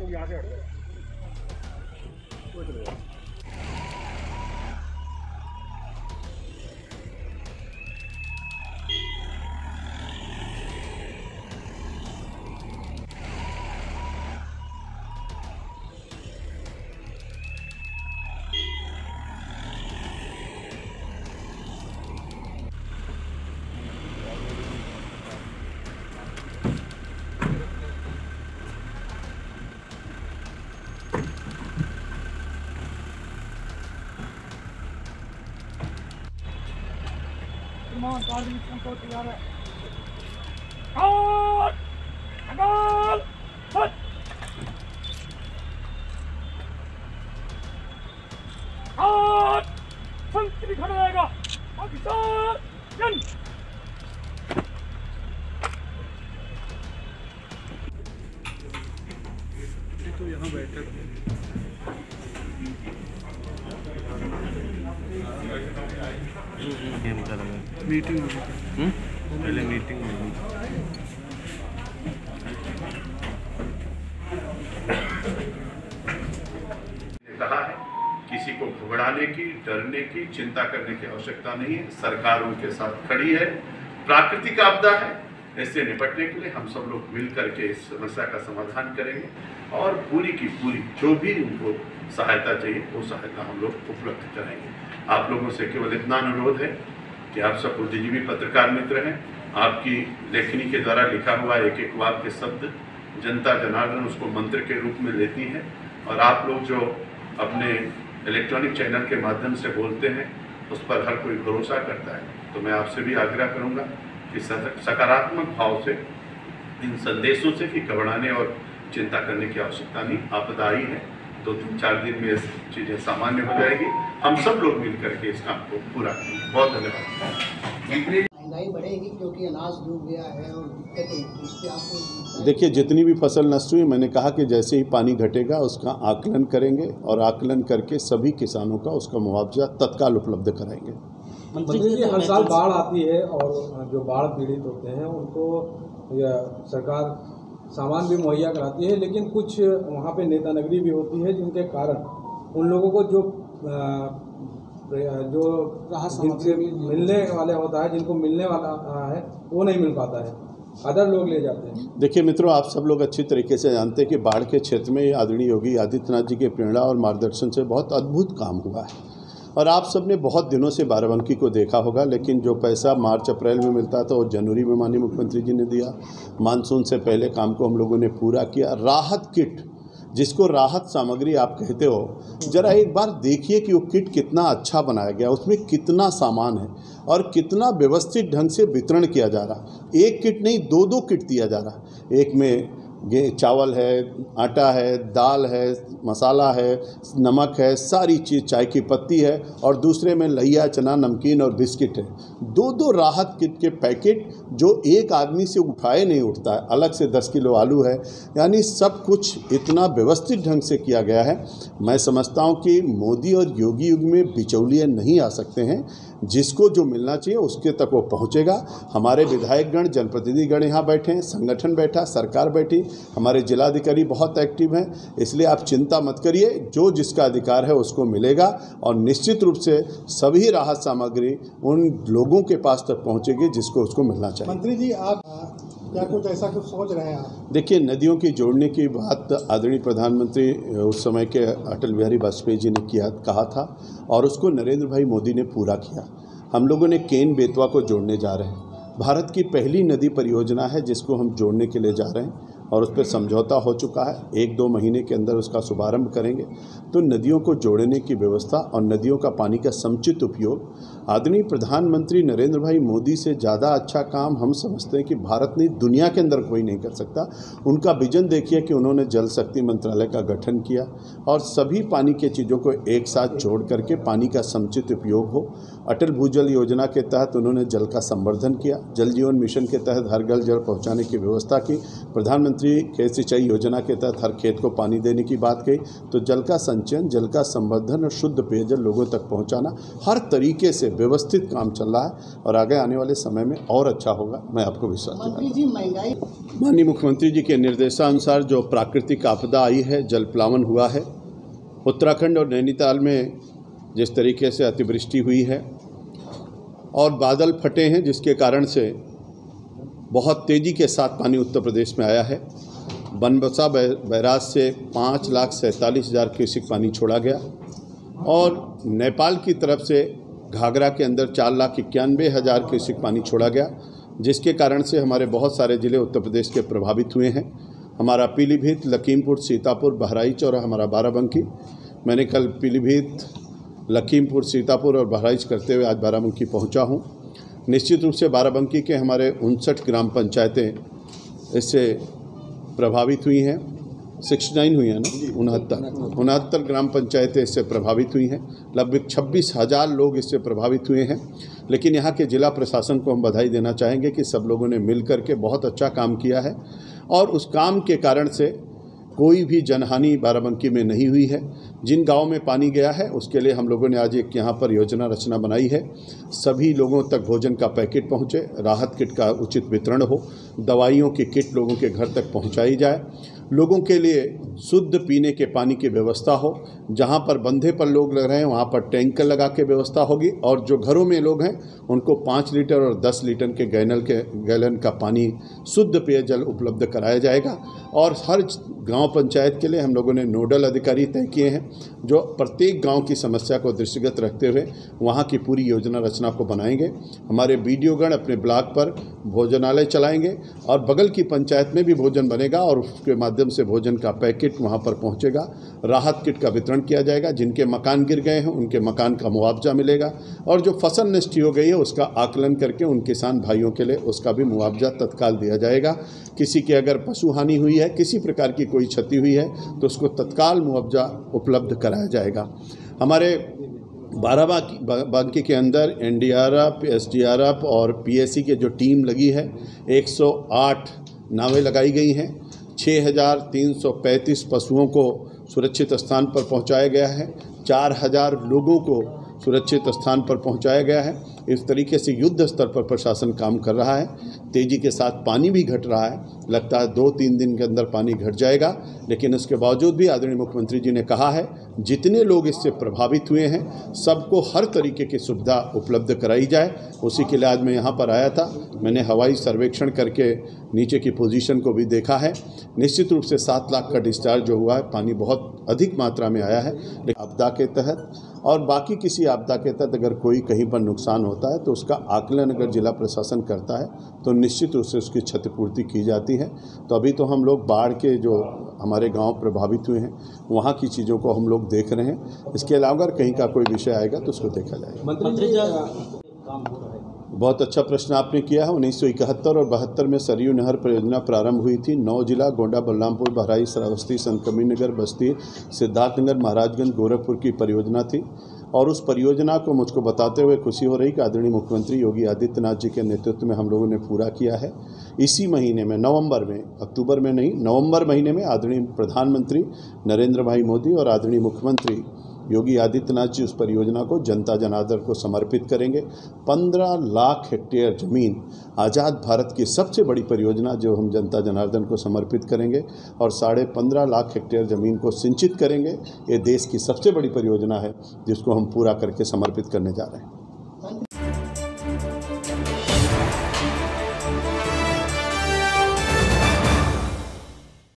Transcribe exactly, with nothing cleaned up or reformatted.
यहाँ से हटो। Come on, guard, come together. Guard! Guard! Hut! Guard! संतरी खड़ा रहेगा। पाकिस्तान जन। ये तो यहाँ बैठे थे। ये निकाला गया मीटिंग हुई थी पहले मीटिंग हुई कहा है किसी को घबराने की, डरने की, चिंता करने की आवश्यकता नहीं है। सरकार उनके साथ खड़ी है। प्राकृतिक आपदा है, इससे निपटने के लिए हम सब लोग मिल करके इस समस्या का समाधान करेंगे और पूरी की पूरी जो भी उनको सहायता चाहिए वो सहायता हम लोग उपलब्ध कराएंगे। आप लोगों से केवल इतना अनुरोध है कि आप सब बुद्धिजीवी पत्रकार मित्र हैं। आपकी लेखनी के द्वारा लिखा हुआ एक एक वाक्य शब्द जनता जनार्दन उसको मंत्र के रूप में लेती है और आप लोग जो अपने इलेक्ट्रॉनिक चैनल के माध्यम से बोलते हैं उस पर हर कोई भरोसा करता है। तो मैं आपसे भी आग्रह करूंगा कि सकारात्मक भाव से इन संदेशों से कि घबराने और चिंता करने की आवश्यकता नहीं। आपदा आई है, दो तीन चार दिन में चीज़ें सामान्य हो जाएगी। हम सब लोग मिल करके इस काम को पूरा करेंगे। बहुत धन्यवाद। महंगाई बढ़ेगी क्योंकि अनाज डूब गया है और दिक्कतें, इसके आपको देखिए, जितनी भी फसल नष्ट हुई, मैंने कहा कि जैसे ही पानी घटेगा उसका आकलन करेंगे और आकलन करके सभी किसानों का उसका मुआवजा तत्काल उपलब्ध कराएंगे। मंत्री जी, हर साल बाढ़ आती है और जो बाढ़ पीड़ित होते हैं उनको सरकार सामान भी मुहैया कराती है, लेकिन कुछ वहाँ पे नेता नगरी भी होती है जिनके कारण उन लोगों को जो जो जिनसे मिलने वाले होता है, जिनको मिलने वाला है, वो नहीं मिल पाता है, अदर लोग ले जाते हैं। देखिए मित्रों, आप सब लोग अच्छी तरीके से जानते हैं कि बाढ़ के क्षेत्र में आदरणीय योगी आदित्यनाथ जी के प्रेरणा और मार्गदर्शन से बहुत अद्भुत काम हुआ है और आप सब ने बहुत दिनों से बाराबंकी को देखा होगा। लेकिन जो पैसा मार्च अप्रैल में मिलता था वो जनवरी में माननीय मुख्यमंत्री जी ने दिया। मानसून से पहले काम को हम लोगों ने पूरा किया। राहत किट, जिसको राहत सामग्री आप कहते हो, ज़रा एक बार देखिए कि वो किट कितना अच्छा बनाया गया, उसमें कितना सामान है और कितना व्यवस्थित ढंग से वितरण किया जा रहा। एक किट नहीं, दो दो किट दिया जा रहा। एक में गे चावल है, आटा है, दाल है, मसाला है, नमक है, सारी चीज़, चाय की पत्ती है और दूसरे में लइया, चना, नमकीन और बिस्किट है। दो दो राहत किट के पैकेट जो एक आदमी से उठाए नहीं उठता है। अलग से दस किलो आलू है, यानी सब कुछ इतना व्यवस्थित ढंग से किया गया है। मैं समझता हूँ कि मोदी और योगी युग में बिचौलिए नहीं आ सकते हैं। जिसको जो मिलना चाहिए उसके तक वो पहुँचेगा। हमारे विधायकगण, जनप्रतिनिधिगण यहाँ बैठे हैं, संगठन बैठा, सरकार बैठी, हमारे जिलाधिकारी बहुत एक्टिव हैं। इसलिए आप चिंता मत करिए, जो जिसका अधिकार है उसको मिलेगा और निश्चित रूप से सभी राहत सामग्री उन लोगों के पास तक पहुँचेगी जिसको उसको मिलना चाहिए। मंत्री जी, आप क्या कुछ ऐसा कुछ सोच रहे हैं आप? देखिए, नदियों की जोड़ने की बात आदरणीय प्रधानमंत्री उस समय के अटल बिहारी वाजपेयी जी ने किया कहा था और उसको नरेंद्र भाई मोदी ने पूरा किया। हम लोगों ने केन बेतवा को जोड़ने जा रहे हैं। भारत की पहली नदी परियोजना है जिसको हम जोड़ने के लिए जा रहे हैं और उस पर समझौता हो चुका है। एक दो महीने के अंदर उसका शुभारंभ करेंगे। तो नदियों को जोड़ने की व्यवस्था और नदियों का पानी का समुचित उपयोग, आदरणीय प्रधानमंत्री नरेंद्र भाई मोदी से ज़्यादा अच्छा काम हम समझते हैं कि भारत नहीं, दुनिया के अंदर कोई नहीं कर सकता। उनका विजन देखिए कि उन्होंने जल शक्ति मंत्रालय का गठन किया और सभी पानी के चीज़ों को एक साथ जोड़ करके पानी का समुचित उपयोग हो। अटल भूजल योजना के तहत उन्होंने जल का संवर्धन किया। जल जीवन मिशन के तहत हर घर जल पहुँचाने की व्यवस्था की। प्रधानमंत्री प्रधानमंत्री खेत सिंचाई योजना के तहत हर खेत को पानी देने की बात कही, तो जल का संचयन, जल का संवर्धन और शुद्ध पेयजल लोगों तक पहुंचाना, हर तरीके से व्यवस्थित काम चल रहा है और आगे आने वाले समय में और अच्छा होगा, मैं आपको विश्वास दिलाता हूं। मंत्री जी, महंगाई माननीय मुख्यमंत्री जी के निर्देशानुसार जो प्राकृतिक आपदा आई है, जल प्लावन हुआ है, उत्तराखंड और नैनीताल में जिस तरीके से अतिवृष्टि हुई है और बादल फटे हैं, जिसके कारण से बहुत तेज़ी के साथ पानी उत्तर प्रदेश में आया है। बनबसा बैराज से पाँच लाख सैंतालीस हज़ार क्यूसेक पानी छोड़ा गया और नेपाल की तरफ से घाघरा के अंदर चार लाख इक्यानवे हज़ार क्यूसेक पानी छोड़ा गया, जिसके कारण से हमारे बहुत सारे ज़िले उत्तर प्रदेश के प्रभावित हुए हैं। हमारा पीलीभीत, लखीमपुर, सीतापुर, बहराइच और हमारा बाराबंकी। मैंने कल पीलीभीत, लखीमपुर, सीतापुर और बहराइच करते हुए आज बाराबंकी पहुंचा हूं। निश्चित रूप से बाराबंकी के हमारे उनसठ ग्राम पंचायतें इससे प्रभावित हुई हैं, सिक्सटी नाइन हुई हैं ना, उनहत्तर उनहत्तर ग्राम पंचायतें इससे प्रभावित हुई हैं। लगभग छब्बीस हज़ार लोग इससे प्रभावित हुए हैं। लेकिन यहाँ के जिला प्रशासन को हम बधाई देना चाहेंगे कि सब लोगों ने मिल करके बहुत अच्छा काम किया है और उस काम के कारण से कोई भी जनहानि बाराबंकी में नहीं हुई है। जिन गांव में पानी गया है उसके लिए हम लोगों ने आज एक यहाँ पर योजना रचना बनाई है। सभी लोगों तक भोजन का पैकेट पहुँचे, राहत किट का उचित वितरण हो, दवाइयों की किट लोगों के घर तक पहुँचाई जाए, लोगों के लिए शुद्ध पीने के पानी की व्यवस्था हो। जहाँ पर बंधे पर लोग लग रहे हैं वहाँ पर टैंकर लगा के व्यवस्था होगी और जो घरों में लोग हैं उनको पाँच लीटर और दस लीटर के गैनल के गैलन का पानी शुद्ध पेयजल उपलब्ध कराया जाएगा। और हर गांव पंचायत के लिए हम लोगों ने नोडल अधिकारी तय किए हैं जो प्रत्येक गांव की समस्या को दृष्टिगत रखते हुए वहां की पूरी योजना रचना को बनाएंगे। हमारे बीडीओगण अपने ब्लॉक पर भोजनालय चलाएंगे और बगल की पंचायत में भी भोजन बनेगा और उसके माध्यम से भोजन का पैकेट वहां पर पहुंचेगा। राहत किट का वितरण किया जाएगा। जिनके मकान गिर गए हैं उनके मकान का मुआवजा मिलेगा और जो फसल नष्ट हो गई है उसका आकलन करके उन किसान भाइयों के लिए उसका भी मुआवजा तत्काल दिया जाएगा। किसी की अगर पशु हानि हुई है, किसी प्रकार की कोई क्षति हुई है तो उसको तत्काल मुआवजा उपलब्ध कराया जाएगा। हमारे बाराबंकी के अंदर एनडीआरएफ, एसडीआरएफ और पीएससी के जो टीम लगी है, एक सौ आठ नावें लगाई गई हैं। छः हज़ार तीन सौ पैंतीस पशुओं को सुरक्षित स्थान पर पहुंचाया गया है। चार हज़ार लोगों को सुरक्षित स्थान पर पहुंचाया गया है। इस तरीके से युद्ध स्तर पर प्रशासन काम कर रहा है। तेज़ी के साथ पानी भी घट रहा है, लगता है दो तीन दिन के अंदर पानी घट जाएगा, लेकिन उसके बावजूद भी आदरणीय मुख्यमंत्री जी ने कहा है जितने लोग इससे प्रभावित हुए हैं सबको हर तरीके की सुविधा उपलब्ध कराई जाए। उसी के लिए आज मैं यहाँ पर आया था। मैंने हवाई सर्वेक्षण करके नीचे की पोजीशन को भी देखा है। निश्चित रूप से सात लाख का डिस्चार्ज जो हुआ है, पानी बहुत अधिक मात्रा में आया है। लेकिन आपदा के तहत और बाकी किसी आपदा के तहत अगर कोई कहीं पर नुकसान होता है तो उसका आकलन अगर जिला प्रशासन करता है तो निश्चित रूप से उसकी क्षतिपूर्ति की जाती है। तो अभी तो हम लोग बाढ़ के जो हमारे गांव प्रभावित हुए हैं वहां की चीज़ों को हम लोग देख रहे हैं। इसके अलावा अगर कहीं का कोई विषय आएगा तो उसको देखा जाएगा। मंत्री जी, बहुत अच्छा प्रश्न आपने किया है। उन्नीस सौ इकहत्तर और बहत्तर में सरयू नहर परियोजना प्रारंभ हुई थी। नौ जिला गोंडा, बलरामपुर, बहराइच, श्रावस्ती, संतकबीरनगर, बस्ती, सिद्धार्थनगर, महाराजगंज, गोरखपुर की परियोजना थी और उस परियोजना को मुझको बताते हुए खुशी हो रही कि आदरणीय मुख्यमंत्री योगी आदित्यनाथ जी के नेतृत्व में हम लोगों ने पूरा किया है। इसी महीने में नवंबर में, अक्टूबर में नहीं, नवंबर महीने में आदरणीय प्रधानमंत्री नरेंद्र भाई मोदी और आदरणीय मुख्यमंत्री योगी आदित्यनाथ जी उस परियोजना को जनता जनार्दन को समर्पित करेंगे। पंद्रह लाख हेक्टेयर ज़मीन, आज़ाद भारत की सबसे बड़ी परियोजना जो हम जनता जनार्दन को समर्पित करेंगे और साढ़े पंद्रह लाख हेक्टेयर ज़मीन को सिंचित करेंगे। ये देश की सबसे बड़ी परियोजना है जिसको हम पूरा करके समर्पित करने जा रहे हैं।